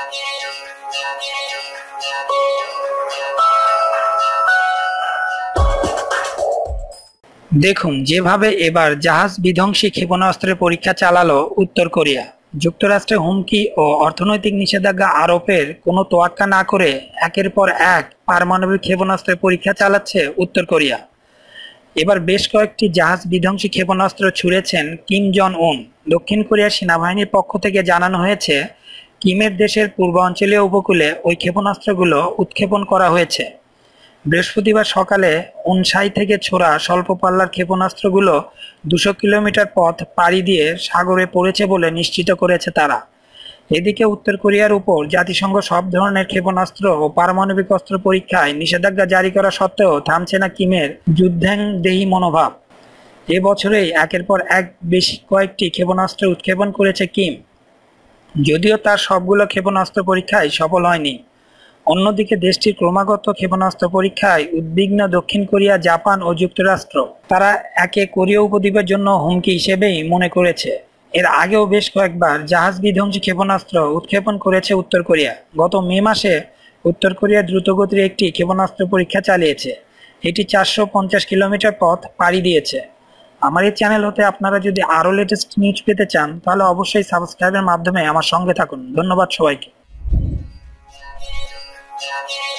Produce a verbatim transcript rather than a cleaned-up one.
দেখুন যেভাবে এবার জাহাজ বিধ্বংসী ক্ষেপণাস্ত্রের পরীক্ষা চালালো উত্তর কোরিয়া। যুক্তরাষ্ট্রের হুমকি ও অর্থনৈতিক নিষেধাজ্ঞা আরোপের কোনো তোয়াক্কা না করে একের পর এক পারমাণবিক ক্ষেপণাস্ত্রের পরীক্ষা চালাচ্ছে উত্তর কোরিয়া। এবার বেশ কয়েকটি জাহাজ বিধ্বংসী ক্ষেপণাস্ত্র ছুড়েছেন কিম জন উন। দক্ষিণ কোরিয়ার সেনাবাহিনীর পক্ষ থেকে জানানো হয়েছে, কিমের দেশের পূর্বাঞ্চলীয় উপকূলে ওই ক্ষেপণাস্ত্রগুলো উৎক্ষেপণ করা হয়েছে। বৃহস্পতিবার সকালে উনসাই থেকে ছোড়া স্বল্প পাল্লার ক্ষেপণাস্ত্রগুলো দুশো কিলোমিটার পথ পাড়ি দিয়ে সাগরে পড়েছে বলে নিশ্চিত করেছে তারা। এদিকে উত্তর কোরিয়ার উপর জাতিসংঘ সব ধরনের ক্ষেপণাস্ত্র ও পারমাণবিক অস্ত্র পরীক্ষায় নিষেধাজ্ঞা জারি করা সত্ত্বেও থামছে না কিমের যুদ্ধাংদেহী মনোভাব। এ বছরেই একের পর এক বেশ কয়েকটি ক্ষেপণাস্ত্র উৎক্ষেপণ করেছে কিম, যদিও তার সবগুলো ক্ষেপণাস্ত্র পরীক্ষায় সফল হয়নি। অন্যদিকে দেশটির ক্রমাগত ক্ষেপণাস্ত্র পরীক্ষায় উদ্বিগ্ন দক্ষিণ কোরিয়া, জাপান ও যুক্তরাষ্ট্র। তারা একে কোরীয় উপদ্বীপের জন্য হুমকি হিসেবেই মনে করেছে। এর আগেও বেশ কয়েকবার জাহাজ বিধ্বংসী ক্ষেপণাস্ত্র উৎক্ষেপণ করেছে উত্তর কোরিয়া। গত মে মাসে উত্তর কোরিয়া দ্রুতগতির একটি ক্ষেপণাস্ত্র পরীক্ষা চালিয়েছে। এটি চারশো পঞ্চাশ কিলোমিটার পথ পাড়ি দিয়েছে। আমার এই চ্যানেল হতে আপনারা যদি আরও লেটেস্ট নিউজ পেতে চান তাহলে অবশ্যই সাবস্ক্রাইবের মাধ্যমে আমার সঙ্গে থাকুন। ধন্যবাদ সবাইকে। Yeah.